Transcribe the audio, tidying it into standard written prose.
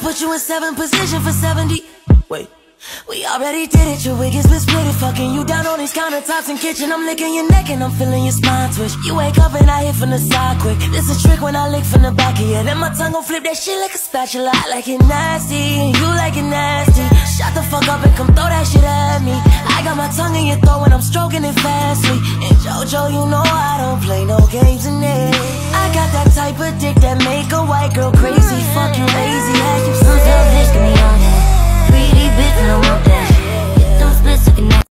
put you in 7th position for 70. Wait. We already did it, your wig has been split it. Fucking you down on these countertops in kitchen. I'm licking your neck and I'm feeling your spine twitch. You wake up and I hit from the side quick. This a trick when I lick from the back of you. Then my tongue gon' flip that shit like a spatula. I like it nasty and you like it nasty. Shut the fuck up and come throw that shit at me. I got my tongue in your throat when I'm stroking it fastly. And JoJo, you know I don't play no games in it. I got that type of dick that make a white girl crazy.